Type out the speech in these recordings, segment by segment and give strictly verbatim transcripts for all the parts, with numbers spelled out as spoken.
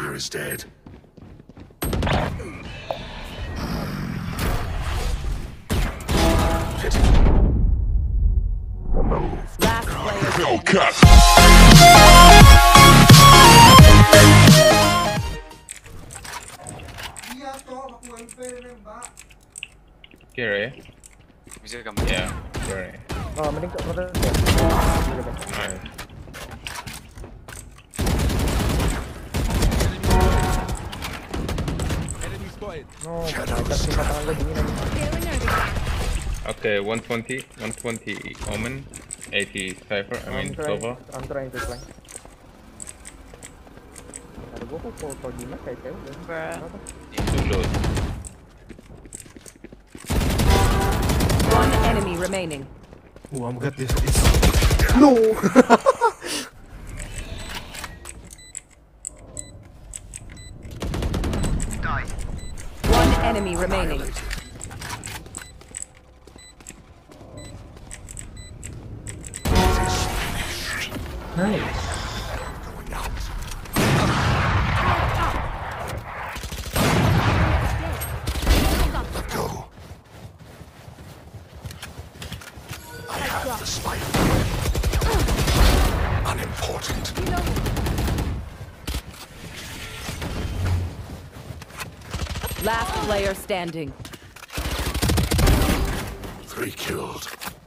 player is dead. Last player. Kill cut. Kira ya? Bisa kamu? Ya, kira ya. Oh, mending ke kota. Nice. No, kita simpan tangan gue dingin aja. Okay, one twenty, one twenty Omen, eighty Cypher, I mean I'm trying, Sova. I'm trying to play. Ntar gue kok kalau kalau gimana kayak cewek udah. Apa? Too low. One enemy remaining. Oh, I'm got this. It's... No. One enemy remaining. Nice. Let go. I have the spike. Unimportant. Last player standing. Three killed.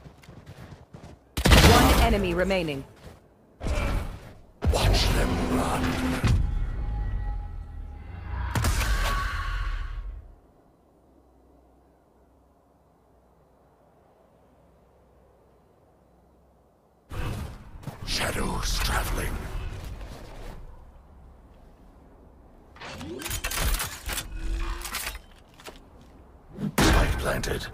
One enemy remaining. Watch them run. Shadows traveling. Spike planted.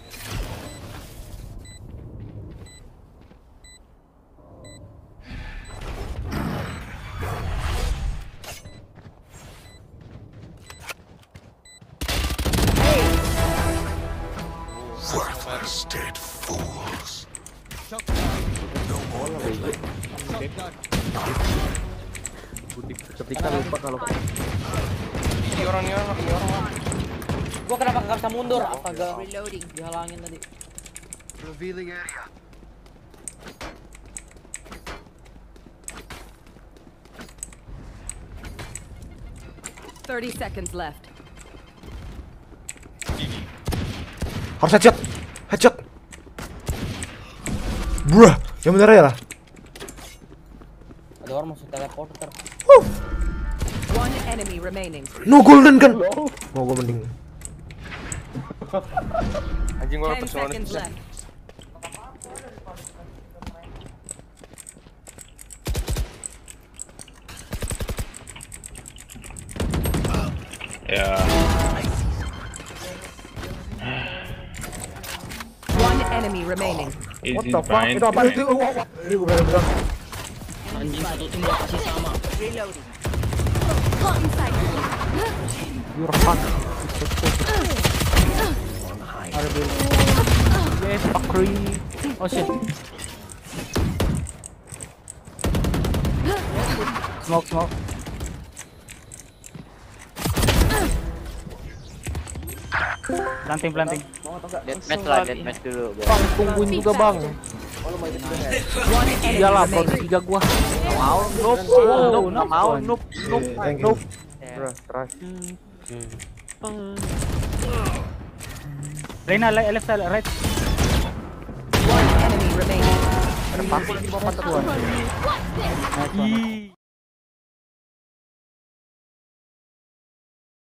Worthless dead fools. No more living. Ketika lupa kalau Ini orang ini orang ini orang. Gua kenapa gak bisa mundur? Astaga. Reloading. Dihalangin tadi. Revealing area. Thirty seconds left. Harus headshot. Headshot. Bruh, yang bener ya lah. Ada orang masuk teleporter. One enemy remaining. No golden kan. Mau gue mending. Anjing gua Ten personal. seconds left. Ya. One enemy remaining. Easy what the fuck? bind. Itu apa? Itu ini gue baru bilang. Anjing satu tim lokasi sama. Reloading. Caught inside. You're hot. Ada bil. Yes, fuckery. Oh shit. Smoke, smoke. Planting, planting. Deathmatch lah, deathmatch dulu. Bang, tungguin juga bang. One enemy Iyalah, remaining. front tiga gua. Mau, Nope, nope, nope, mau, nope, nope, Thank you. nope. Bro, trash. Reina, left side, right. One enemy remaining. Ada pasti di bawah pantat gua.